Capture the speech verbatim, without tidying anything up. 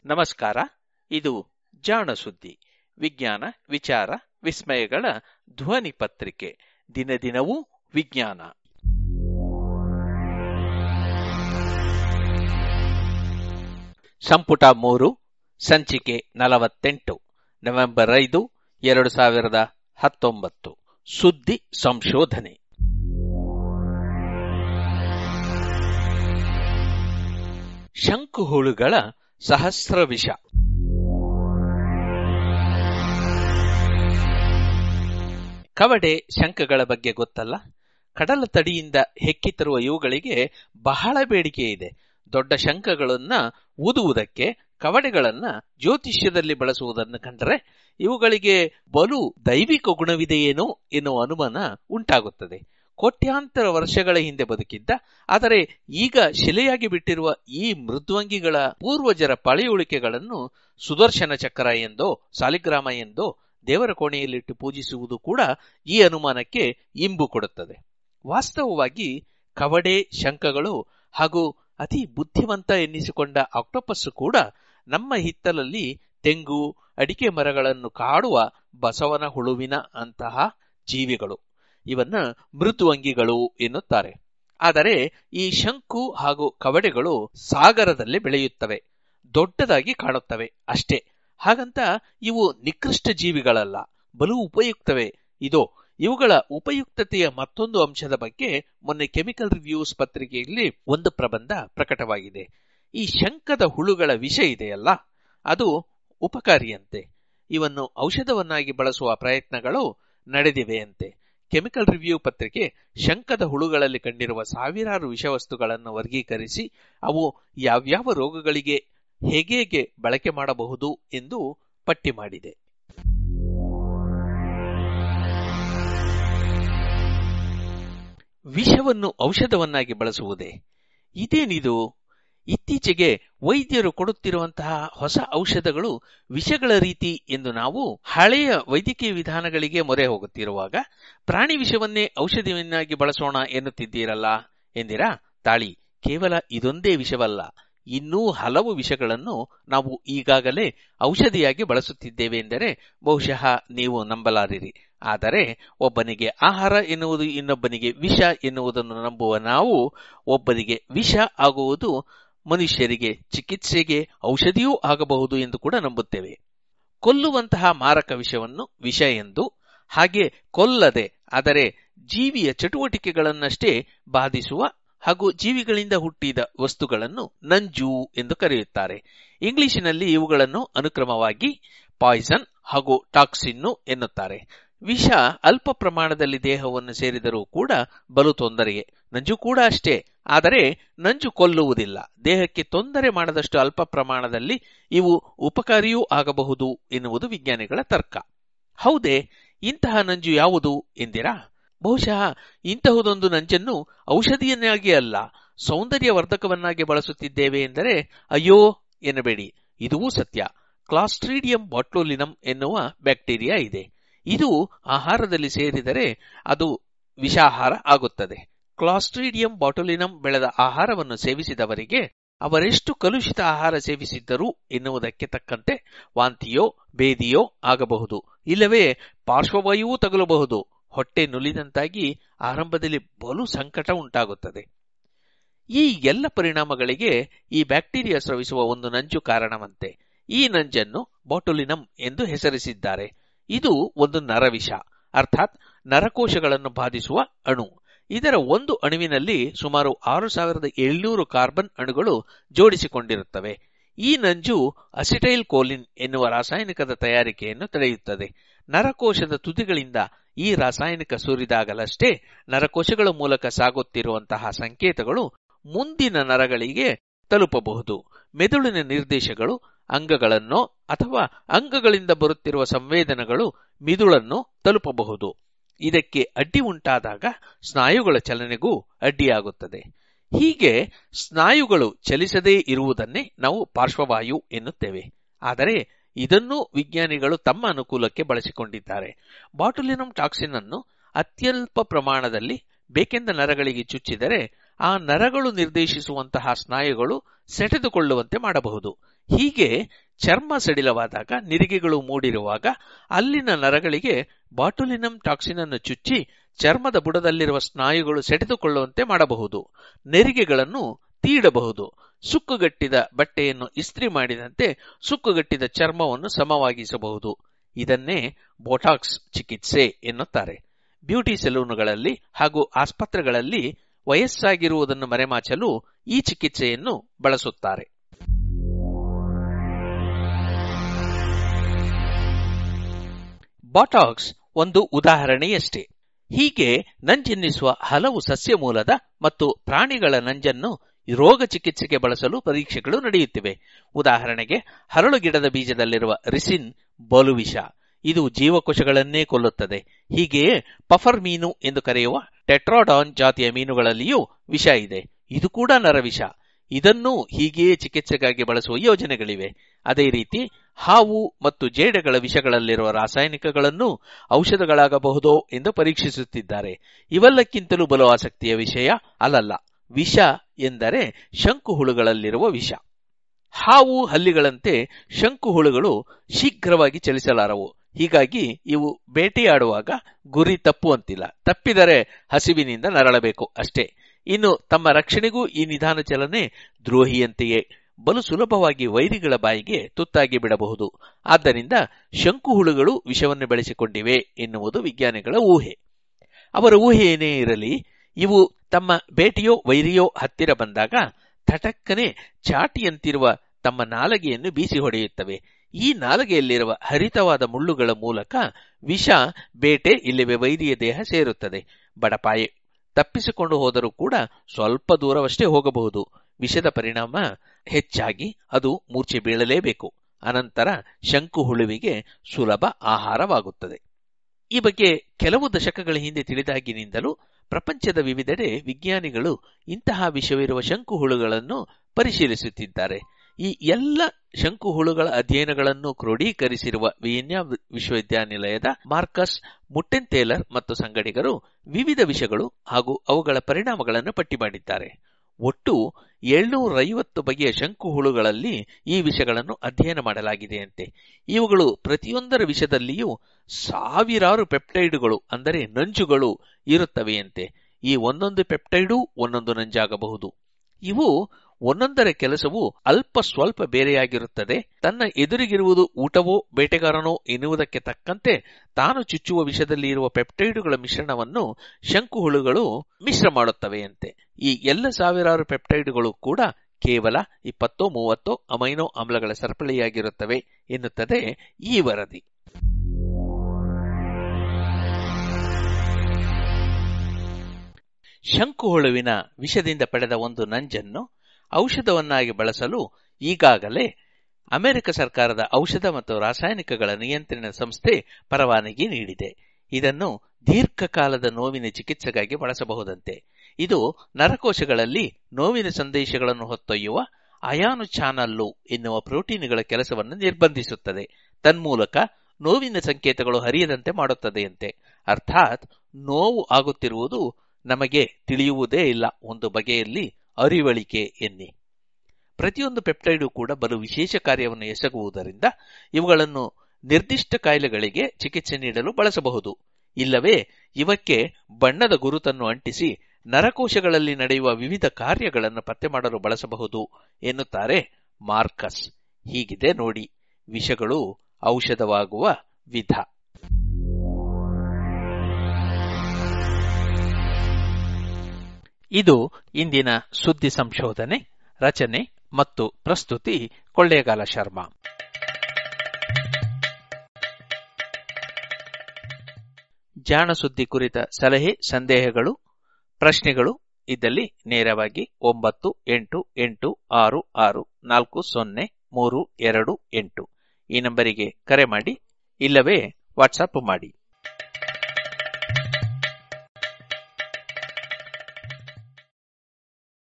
ನಮಸ್ಕಾರ. ಇದು ಜಾಣ ಸುದ್ದಿ, ವಿಜ್ಞಾನ ವಿಚಾರ ವಿಸ್ಮಯಗಳ ಧ್ವನಿ ಪತ್ರಿಕೆ. ದಿನ ದಿನವೂ ವಿಜ್ಞಾನ. ಸಂಪುಟ ಮೂರು, ಸಂಚಿಕೆ ನಲವತ್ತೆಂಟು, ನವೆಂಬರ್ ಐದು ಎರಡು ಸಾವಿರದ ಹತ್ತೊಂಬತ್ತು. ಸುದ್ದಿ ಸಂಶೋಧನೆ. ಶಂಕುಹುಳುಗಳ ಸಹಸ್ರ ವಿಷ. ಕವಡೆ ಶಂಖಗಳ ಬಗ್ಗೆ ಗೊತ್ತಲ್ಲ? ಕಡಲ ತಡಿಯಿಂದ ಹೆಕ್ಕಿ ತರುವ ಇವುಗಳಿಗೆ ಬಹಳ ಬೇಡಿಕೆ ಇದೆ. ದೊಡ್ಡ ಶಂಖಗಳನ್ನ ಊದುವುದಕ್ಕೆ ಕವಡೆಗಳನ್ನ ಜ್ಯೋತಿಷ್ಯದಲ್ಲಿ ಬಳಸುವುದನ್ನು ಕಂಡರೆ ಇವುಗಳಿಗೆ ಬಲು ದೈವಿಕ ಗುಣವಿದೆಯೇನೋ ಎನ್ನುವ ಅನುಮಾನ ಉಂಟಾಗುತ್ತದೆ. ಕೋಟ್ಯಾಂತರ ವರ್ಷಗಳ ಹಿಂದೆ ಬದುಕಿದ್ದ, ಆದರೆ ಈಗ ಶಿಲೆಯಾಗಿ ಬಿಟ್ಟಿರುವ ಈ ಮೃದ್ವಂಗಿಗಳ ಪೂರ್ವಜರ ಪಳೆಯುಳಿಕೆಗಳನ್ನು ಸುದರ್ಶನ ಚಕ್ರ ಎಂದೋ ಸಾಲಿಗ್ರಾಮ ಎಂದೋ ದೇವರ ಕೋಣೆಯಲ್ಲಿಟ್ಟು ಪೂಜಿಸುವುದು ಕೂಡ ಈ ಅನುಮಾನಕ್ಕೆ ಇಂಬು ಕೊಡುತ್ತದೆ. ವಾಸ್ತವವಾಗಿ ಕವಡೆ, ಶಂಖಗಳು ಹಾಗೂ ಅತಿ ಬುದ್ಧಿವಂತ ಎನ್ನಿಸಿಕೊಂಡ ಆಕ್ಟೋಪಸ್ ಕೂಡ ನಮ್ಮ ಹಿತ್ತಲಲ್ಲಿ ತೆಂಗು, ಅಡಿಕೆ ಮರಗಳನ್ನು ಕಾಡುವ ಬಸವನ ಹುಳುವಿನ ಅಂತಹ ಜೀವಿಗಳು. ಇವನ್ನ ಮೃದ್ವಂಗಿಗಳು ಎನ್ನುತ್ತಾರೆ. ಆದರೆ ಈ ಶಂಕು ಹಾಗೂ ಕವಡೆಗಳು ಸಾಗರದಲ್ಲಿ ಬೆಳೆಯುತ್ತವೆ, ದೊಡ್ಡದಾಗಿ ಕಾಣುತ್ತವೆ ಅಷ್ಟೇ. ಹಾಗಂತ ಇವು ನಿಕೃಷ್ಟ ಜೀವಿಗಳಲ್ಲ, ಬಲು ಉಪಯುಕ್ತವೇ. ಇದೋ ಇವುಗಳ ಉಪಯುಕ್ತತೆಯ ಮತ್ತೊಂದು ಅಂಶದ ಬಗ್ಗೆ ಮೊನ್ನೆ ಕೆಮಿಕಲ್ ರಿವ್ಯೂಸ್ ಪತ್ರಿಕೆಯಲ್ಲಿ ಒಂದು ಪ್ರಬಂಧ ಪ್ರಕಟವಾಗಿದೆ. ಈ ಶಂಕದ ಹುಳುಗಳ ವಿಷ ಇದೆಯಲ್ಲ, ಅದು ಉಪಕಾರಿಯಂತೆ. ಇವನ್ನು ಔಷಧವನ್ನಾಗಿ ಬಳಸುವ ಪ್ರಯತ್ನಗಳು ನಡೆದಿವೆಯಂತೆ. ಕೆಮಿಕಲ್ ರಿವ್ಯೂ ಪತ್ರಿಕೆ ಶಂಕದ ಹುಳುಗಳಲ್ಲಿ ಕಂಡಿರುವ ಸಾವಿರಾರು ವಿಷವಸ್ತುಗಳನ್ನು ವರ್ಗೀಕರಿಸಿ ಅವು ಯಾವ್ಯಾವ ರೋಗಗಳಿಗೆ ಹೇಗೆ ಬಳಕೆ ಮಾಡಬಹುದು ಎಂದು ಪಟ್ಟಿ ಮಾಡಿದೆ. ವಿಷವನ್ನು ಔಷಧವನ್ನಾಗಿ ಬಳಸುವುದೇ? ಇದೇನಿದು? ಇತ್ತೀಚೆಗೆ ವೈದ್ಯರು ಕೊಡುತ್ತಿರುವಂತಹ ಹೊಸ ಔಷಧಗಳು ವಿಷಗಳ ರೀತಿ ಎಂದು ನಾವು ಹಳೆಯ ವೈದ್ಯಕೀಯ ವಿಧಾನಗಳಿಗೆ ಮೊರೆ ಹೋಗುತ್ತಿರುವಾಗ ಪ್ರಾಣಿ ವಿಷವನ್ನೇ ಔಷಧಿಯನ್ನಾಗಿ ಬಳಸೋಣ ಎನ್ನುತ್ತಿದ್ದೀರಲ್ಲ ಎಂದಿರಾ? ತಾಳಿ, ಕೇವಲ ಇದೊಂದೇ ವಿಷವಲ್ಲ, ಇನ್ನೂ ಹಲವು ವಿಷಗಳನ್ನು ನಾವು ಈಗಾಗಲೇ ಔಷಧಿಯಾಗಿ ಬಳಸುತ್ತಿದ್ದೇವೆ ಎಂದರೆ ಬಹುಶಃ ನೀವು ನಂಬಲಾರಿರಿ. ಆದರೆ ಒಬ್ಬನಿಗೆ ಆಹಾರ ಎನ್ನುವುದು, ಇನ್ನೊಬ್ಬನಿಗೆ ವಿಷ ಎನ್ನುವುದನ್ನು ನಂಬುವ ನಾವು ಒಬ್ಬನಿಗೆ ವಿಷ ಆಗುವುದು ಮನುಷ್ಯರಿಗೆ ಚಿಕಿತ್ಸೆಗೆ ಔಷಧಿಯೂ ಆಗಬಹುದು ಎಂದು ಕೂಡ ನಂಬುತ್ತೇವೆ. ಕೊಲ್ಲುವಂತಹ ಮಾರಕ ವಿಷವನ್ನು ವಿಷ ಎಂದು, ಹಾಗೆ ಕೊಲ್ಲದೆ ಆದರೆ ಜೀವಿಯ ಚಟುವಟಿಕೆಗಳನ್ನಷ್ಟೇ ಬಾಧಿಸುವ ಹಾಗೂ ಜೀವಿಗಳಿಂದ ಹುಟ್ಟಿದ ವಸ್ತುಗಳನ್ನು ನಂಜು ಎಂದು ಕರೆಯುತ್ತಾರೆ. ಇಂಗ್ಲಿಷಿನಲ್ಲಿ ಇವುಗಳನ್ನು ಅನುಕ್ರಮವಾಗಿ ಪಾಯ್ಸನ್ ಹಾಗೂ ಟಾಕ್ಸಿನ್ನು ಎನ್ನುತ್ತಾರೆ. ವಿಷ ಅಲ್ಪ ಪ್ರಮಾಣದಲ್ಲಿ ದೇಹವನ್ನು ಸೇರಿದರೂ ಕೂಡ ಬಲು ತೊಂದರೆಯೇ. ನಂಜು ಕೂಡ ಅಷ್ಟೇ. ಆದರೆ ನಂಜು ಕೊಲ್ಲುವುದಿಲ್ಲ. ದೇಹಕ್ಕೆ ತೊಂದರೆ ಮಾಡದಷ್ಟು ಅಲ್ಪ ಪ್ರಮಾಣದಲ್ಲಿ ಇವು ಉಪಕಾರಿಯೂ ಆಗಬಹುದು ಎನ್ನುವುದು ವಿಜ್ಞಾನಿಗಳ ತರ್ಕ. ಹೌದೇ? ಇಂತಹ ನಂಜು ಯಾವುದು ಎಂದಿರಾ? ಬಹುಶಃ ಇಂತಹುದೊಂದು ನಂಜನ್ನು ಔಷಧಿಯನ್ನಾಗಿ ಅಲ್ಲ, ಸೌಂದರ್ಯವರ್ಧಕವನ್ನಾಗಿ ಬಳಸುತ್ತಿದ್ದೇವೆ ಎಂದರೆ ಅಯ್ಯೋ ಎನ್ನಬೇಡಿ, ಇದೂ ಸತ್ಯ. ಕ್ಲಾಸ್ಟ್ರೀಡಿಯಂ ಬಾಟ್ಯುಲಿನಂ ಎನ್ನುವ ಬ್ಯಾಕ್ಟೀರಿಯಾ ಇದೆ. ಇದು ಆಹಾರದಲ್ಲಿ ಸೇರಿದರೆ ಅದು ವಿಷಾಹಾರ ಆಗುತ್ತದೆ. ಕ್ಲಾಸ್ಟ್ರೀಡಿಯಂ ಬಾಟ್ಯುಲಿನಂ ಬೆಳೆದ ಆಹಾರವನ್ನು ಸೇವಿಸಿದವರಿಗೆ ಅವರೆಷ್ಟು ಕಲುಷಿತ ಆಹಾರ ಸೇವಿಸಿದ್ದರು ಎನ್ನುವುದಕ್ಕೆ ತಕ್ಕಂತೆ ವಾಂತಿಯೋ ಬೇದಿಯೋ ಆಗಬಹುದು, ಇಲ್ಲವೇ ಪಾರ್ಶ್ವವಾಯುವೂ ತಗುಲಬಹುದು. ಹೊಟ್ಟೆ ನುಲಿದಂತಾಗಿ ಆರಂಭದಲ್ಲಿ ಬಲು ಸಂಕಟ ಉಂಟಾಗುತ್ತದೆ. ಈ ಎಲ್ಲ ಪರಿಣಾಮಗಳಿಗೆ ಈ ಬ್ಯಾಕ್ಟೀರಿಯಾ ಸ್ರವಿಸುವ ಒಂದು ನಂಜು ಕಾರಣವಂತೆ. ಈ ನಂಜನ್ನು ಬಾಟ್ಯುಲಿನಂ ಎಂದು ಹೆಸರಿಸಿದ್ದಾರೆ. ಇದು ಒಂದು ನರವಿಷ, ಅರ್ಥಾತ್ ನರಕೋಶಗಳನ್ನು ಬಾಧಿಸುವ ಅಣು. ಇದರ ಒಂದು ಅಣುವಿನಲ್ಲಿ ಸುಮಾರು ಆರು ಸಾವಿರದ ಏಳ್ನೂರು ಕಾರ್ಬನ್ ಅಣುಗಳು ಜೋಡಿಸಿಕೊಂಡಿರುತ್ತವೆ. ಈ ನಂಜು ಅಸಿಟೈಲ್ ಕೋಲಿನ್ ಎನ್ನುವ ರಾಸಾಯನಿಕದ ತಯಾರಿಕೆಯನ್ನು ತಡೆಯುತ್ತದೆ. ನರಕೋಶದ ತುದಿಗಳಿಂದ ಈ ರಾಸಾಯನಿಕ ಸುರಿದಾಗಲಷ್ಟೇ ನರಕೋಶಗಳ ಮೂಲಕ ಸಾಗುತ್ತಿರುವಂತಹ ಸಂಕೇತಗಳು ಮುಂದಿನ ನರಗಳಿಗೆ ತಲುಪಬಹುದು. ಮೆದುಳಿನ ನಿರ್ದೇಶಗಳು ಅಂಗಗಳನ್ನೋ ಅಥವಾ ಅಂಗಗಳಿಂದ ಬರುತ್ತಿರುವ ಸಂವೇದನೆಗಳು ಮಿದುಳನ್ನು ತಲುಪಬಹುದು. ಇದಕ್ಕೆ ಅಡ್ಡಿ ಉಂಟಾದಾಗ ಸ್ನಾಯುಗಳ ಚಲನೆಗೂ ಅಡ್ಡಿಯಾಗುತ್ತದೆ. ಹೀಗೆ ಸ್ನಾಯುಗಳು ಚಲಿಸದೇ ಇರುವುದನ್ನೇ ನಾವು ಪಾರ್ಶ್ವವಾಯು ಎನ್ನುತ್ತೇವೆ. ಆದರೆ ಇದನ್ನೂ ವಿಜ್ಞಾನಿಗಳು ತಮ್ಮ ಅನುಕೂಲಕ್ಕೆ ಬಳಸಿಕೊಂಡಿದ್ದಾರೆ. ಬಾಟ್ಯುಲಿನಂ ಟಾಕ್ಸಿನ್ ಅನ್ನು ಅತ್ಯಲ್ಪ ಪ್ರಮಾಣದಲ್ಲಿ ಬೇಕೆಂದ ನರಗಳಿಗೆ ಚುಚ್ಚಿದರೆ ಆ ನರಗಳು ನಿರ್ದೇಶಿಸುವಂತಹ ಸ್ನಾಯುಗಳು ಸೆಟೆದುಕೊಳ್ಳುವಂತೆ ಮಾಡಬಹುದು. ಹೀಗೆ ಚರ್ಮ ಸಡಿಲವಾದಾಗ, ನಿರಿಗೆಗಳು ಮೂಡಿರುವಾಗ ಅಲ್ಲಿನ ನರಗಳಿಗೆ ಬಾಟುಲಿನಮ್ ಟಾಕ್ಸಿನ್ ಅನ್ನು ಚುಚ್ಚಿ ಚರ್ಮದ ಬುಡದಲ್ಲಿರುವ ಸ್ನಾಯುಗಳು ಸೆಟೆದುಕೊಳ್ಳುವಂತೆ ಮಾಡಬಹುದು. ನೆರಿಗೆಗಳನ್ನು ತೀಡಬಹುದು. ಸುಕ್ಕುಗಟ್ಟಿದ ಬಟ್ಟೆಯನ್ನು ಇಸ್ತ್ರಿ ಮಾಡಿದಂತೆ ಸುಕ್ಕುಗಟ್ಟಿದ ಚರ್ಮವನ್ನು ಸಮವಾಗಿಸಬಹುದು. ಇದನ್ನೇ ಬೋಟಾಕ್ಸ್ ಚಿಕಿತ್ಸೆ ಎನ್ನುತ್ತಾರೆ. ಬ್ಯೂಟಿ ಸೆಲೂನುಗಳಲ್ಲಿ ಹಾಗೂ ಆಸ್ಪತ್ರೆಗಳಲ್ಲಿ ವಯಸ್ಸಾಗಿರುವುದನ್ನು ಮರೆಮಾಚಲು ಈ ಚಿಕಿತ್ಸೆಯನ್ನು ಬಳಸುತ್ತಾರೆ. ಬಾಟಾಕ್ಸ್ ಒಂದು ಉದಾಹರಣೆಯಷ್ಟೇ. ಹೀಗೆ ನಂಜೆನ್ನಿಸುವ ಹಲವು ಸಸ್ಯ ಮೂಲದ ಮತ್ತು ಪ್ರಾಣಿಗಳ ನಂಜನ್ನು ರೋಗ ಚಿಕಿತ್ಸೆಗೆ ಬಳಸಲು ಪರೀಕ್ಷೆಗಳು ನಡೆಯುತ್ತಿವೆ. ಉದಾಹರಣೆಗೆ, ಹರಳು ಗಿಡದ ಬೀಜದಲ್ಲಿರುವ ರಿಸಿನ್ ಬಲು ವಿಷ. ಇದು ಜೀವಕೋಶಗಳನ್ನೇ ಕೊಲ್ಲುತ್ತದೆ. ಹೀಗೆಯೇ ಪಫರ್ ಮೀನು ಎಂದು ಕರೆಯುವ ಟೆಟ್ರಾಡಾನ್ ಜಾತಿಯ ಮೀನುಗಳಲ್ಲಿಯೂ ವಿಷ ಇದೆ. ಇದು ಕೂಡ ನರವಿಷ. ಇದನ್ನೂ ಹೀಗೆಯೇ ಚಿಕಿತ್ಸೆಗಾಗಿ ಬಳಸುವ ಯೋಜನೆಗಳಿವೆ. ಅದೇ ರೀತಿ ಹಾವು ಮತ್ತು ಜೇಡಗಳ ವಿಷಗಳಲ್ಲಿರುವ ರಾಸಾಯನಿಕಗಳನ್ನು ಔಷಧಗಳಾಗಬಹುದೋ ಎಂದು ಪರೀಕ್ಷಿಸುತ್ತಿದ್ದಾರೆ. ಇವೆಲ್ಲಕ್ಕಿಂತಲೂ ಬಲು ಆಸಕ್ತಿಯ ವಿಷಯ ಅಲ್ಲಲ್ಲ. ವಿಷ ಎಂದರೆ ಶಂಕುಹುಳುಗಳಲ್ಲಿರುವ ವಿಷ. ಹಾವು ಹಲ್ಲಿಗಳಂತೆ ಶಂಕುಹುಳುಗಳು ಶೀಘ್ರವಾಗಿ ಚಲಿಸಲಾರವು. ಹೀಗಾಗಿ ಇವು ಬೇಟೆಯಾಡುವಾಗ ಗುರಿ ತಪ್ಪುವಂತಿಲ್ಲ. ತಪ್ಪಿದರೆ ಹಸಿವಿನಿಂದ ನರಳಬೇಕು ಅಷ್ಟೇ. ಇನ್ನು ತಮ್ಮ ರಕ್ಷಣೆಗೂ ಈ ನಿಧಾನ ಚಲನೆ ದ್ರೋಹಿಯಂತೆಯೇ ಬಲು ಸುಲಭವಾಗಿ ವೈರಿಗಳ ಬಾಯಿಗೆ ತುತ್ತಾಗಿ ಬಿಡಬಹುದು. ಆದ್ದರಿಂದ ಶಂಕುಹುಳುಗಳು ವಿಷವನ್ನು ಬೆಳೆಸಿಕೊಂಡಿವೆ ಎನ್ನುವುದು ವಿಜ್ಞಾನಿಗಳ ಊಹೆ. ಅವರ ಊಹೆ ಏನೇ ಇರಲಿ, ಇವು ತಮ್ಮ ಬೇಟೆಯೋ ವೈರಿಯೋ ಹತ್ತಿರ ಬಂದಾಗ ಥಟಕ್ಕನೆ ಚಾಟಿಯಂತಿರುವ ತಮ್ಮ ನಾಲಗೆಯನ್ನು ಬೀಸಿ ಹೊಡೆಯುತ್ತವೆ. ಈ ನಾಲಗೆಯಲ್ಲಿರುವ ಹರಿತವಾದ ಮುಳ್ಳುಗಳ ಮೂಲಕ ವಿಷ ಬೇಟೆ ಇಲ್ಲವೇ ವೈರಿಯ ದೇಹ ಸೇರುತ್ತದೆ. ಬಡಪಾಯಿ ತಪ್ಪಿಸಿಕೊಂಡು ಹೋದರೂ ಕೂಡ ಸ್ವಲ್ಪ ದೂರವಷ್ಟೇ ಹೋಗಬಹುದು. ವಿಷದ ಪರಿಣಾಮ ಹೆಚ್ಚಾಗಿ ಅದು ಮೂರ್ಛೆ ಬೀಳಲೇಬೇಕು. ಅನಂತರ ಶಂಕುಹುಳುವಿಗೆ ಸುಲಭ ಆಹಾರವಾಗುತ್ತದೆ. ಈ ಬಗ್ಗೆ ಕೆಲವು ದಶಕಗಳ ಹಿಂದೆ ತಿಳಿದಾಗಿನಿಂದಲೂ ಪ್ರಪಂಚದ ವಿವಿಧೆಡೆ ವಿಜ್ಞಾನಿಗಳು ಇಂತಹ ವಿಷವಿರುವ ಶಂಕುಹುಳುಗಳನ್ನು ಪರಿಶೀಲಿಸುತ್ತಿದ್ದಾರೆ. ಈ ಎಲ್ಲ ಶಂಕುಹುಳುಗಳ ಅಧ್ಯಯನಗಳನ್ನು ಕ್ರೋಢೀಕರಿಸಿರುವ ವಿಯೆನ್ನಾ ವಿಶ್ವವಿದ್ಯಾನಿಲಯದ ಮಾರ್ಕಸ್ ಮುಟ್ಟೆನ್ತೇಲರ್ ಮತ್ತು ಸಂಗಡಿಗರು ವಿವಿಧ ವಿಷಗಳು ಹಾಗೂ ಅವುಗಳ ಪರಿಣಾಮಗಳನ್ನು ಪಟ್ಟಿ ಮಾಡಿದ್ದಾರೆ. ಒಟ್ಟು ಏಳ್ನೂರೈವತ್ತು ಬಗೆಯ ಶಂಕುಹುಳುಗಳಲ್ಲಿ ಈ ವಿಷಗಳನ್ನು ಅಧ್ಯಯನ ಮಾಡಲಾಗಿದೆಯಂತೆ. ಇವುಗಳು ಪ್ರತಿಯೊಂದರ ವಿಷದಲ್ಲಿಯೂ ಸಾವಿರಾರು ಪೆಪ್ಟೈಡುಗಳು ಅಂದರೆ ನಂಜುಗಳು ಇರುತ್ತವೆಯಂತೆ. ಈ ಒಂದೊಂದು ಪೆಪ್ಟೈಡು ಒಂದೊಂದು ನಂಜಾಗಬಹುದು. ಇವು ಒಂದೊಂದರ ಕೆಲಸವು ಅಲ್ಪ ಸ್ವಲ್ಪ ಬೇರೆಯಾಗಿರುತ್ತದೆ. ತನ್ನ ಎದುರಿಗಿರುವುದು ಊಟವೋ ಬೇಟೆಗಾರನೋ ಎನ್ನುವುದಕ್ಕೆ ತಕ್ಕಂತೆ ತಾನು ಚುಚ್ಚುವ ವಿಷದಲ್ಲಿ ಇರುವ ಪೆಪ್ಟೈಡುಗಳ ಮಿಶ್ರಣವನ್ನು ಶಂಕುಹುಳುಗಳು ಮಿಶ್ರ ಮಾಡುತ್ತವೆಯಂತೆ. ಈ ಎಲ್ಲ ಸಾವಿರಾರು ಪೆಪ್ಟೈಡುಗಳು ಕೂಡ ಕೇವಲ ಇಪ್ಪತ್ತೋ ಮೂವತ್ತೋ ಅಮೈನೋ ಆಮ್ಲಗಳ ಸರಪಳಿಯಾಗಿರುತ್ತವೆ ಎನ್ನುತ್ತದೆ ಈ ವರದಿ. ಶಂಕುಹುಳುವಿನ ವಿಷದಿಂದ ಪಡೆದ ಒಂದು ನಂಜನ್ನು ಔಷಧವನ್ನಾಗಿ ಬಳಸಲು ಈಗಾಗಲೇ ಅಮೆರಿಕ ಸರ್ಕಾರದ ಔಷಧ ಮತ್ತು ರಾಸಾಯನಿಕಗಳ ನಿಯಂತ್ರಣ ಸಂಸ್ಥೆ ಪರವಾನಗಿ ನೀಡಿದೆ. ಇದನ್ನು ದೀರ್ಘಕಾಲದ ನೋವಿನ ಚಿಕಿತ್ಸೆಗಾಗಿ ಬಳಸಬಹುದಂತೆ. ಇದು ನರಕೋಶಗಳಲ್ಲಿ ನೋವಿನ ಸಂದೇಶಗಳನ್ನು ಹೊತ್ತೊಯ್ಯುವ ಅಯಾನು ಚಾನಲ್ಲು ಎನ್ನುವ ಪ್ರೋಟೀನ್ಗಳ ಕೆಲಸವನ್ನು ನಿರ್ಬಂಧಿಸುತ್ತದೆ. ತನ್ಮೂಲಕ ನೋವಿನ ಸಂಕೇತಗಳು ಹರಿಯದಂತೆ ಮಾಡುತ್ತದೆಯಂತೆ. ಅರ್ಥಾತ್ ನೋವು ಆಗುತ್ತಿರುವುದು ನಮಗೆ ತಿಳಿಯುವುದೇ ಇಲ್ಲ. ಒಂದು ಬಗೆಯಲ್ಲಿ ಅರಿವಳಿಕೆ ಎನ್ನಿ. ಪ್ರತಿಯೊಂದು ಪೆಪ್ಟೈಡು ಕೂಡ ಬಲು ವಿಶೇಷ ಕಾರ್ಯವನ್ನು ಎಸಗುವುದರಿಂದ ಇವುಗಳನ್ನು ನಿರ್ದಿಷ್ಟ ಕಾಯಿಲೆಗಳಿಗೆ ಚಿಕಿತ್ಸೆ ನೀಡಲು ಬಳಸಬಹುದು. ಇಲ್ಲವೇ ಇವಕ್ಕೆ ಬಣ್ಣದ ಗುರುತನ್ನು ಅಂಟಿಸಿ ನರಕೋಶಗಳಲ್ಲಿ ನಡೆಯುವ ವಿವಿಧ ಕಾರ್ಯಗಳನ್ನು ಪತ್ತೆ ಮಾಡಲು ಬಳಸಬಹುದು ಎನ್ನುತ್ತಾರೆ ಮಾರ್ಕಸ್. ಹೀಗಿದೆ ನೋಡಿ ವಿಷಗಳು ಔಷಧವಾಗುವ ವಿಧ. ಇದು ಇಂದಿನ ಸುದ್ದಿ ಸಂಶೋಧನೆ. ರಚನೆ ಮತ್ತು ಪ್ರಸ್ತುತಿ ಕೊಳ್ಳೇಗಾಲ ಶರ್ಮಾ. ಜಾಣ ಸುದ್ದಿ ಕುರಿತ ಸಲಹೆ, ಸಂದೇಹಗಳು, ಪ್ರಶ್ನೆಗಳು ಇದ್ದಲ್ಲಿ ನೇರವಾಗಿ ಒಂಬತ್ತು ಎಂಟು ಎಂಟು ಆರು ಆರು ನಾಲ್ಕು ಸೊನ್ನೆ ಮೂರು ಎರಡು ಎಂಟು ಈ ನಂಬರಿಗೆ ಕರೆ ಮಾಡಿ, ಇಲ್ಲವೇ ವಾಟ್ಸಪ್ ಮಾಡಿ.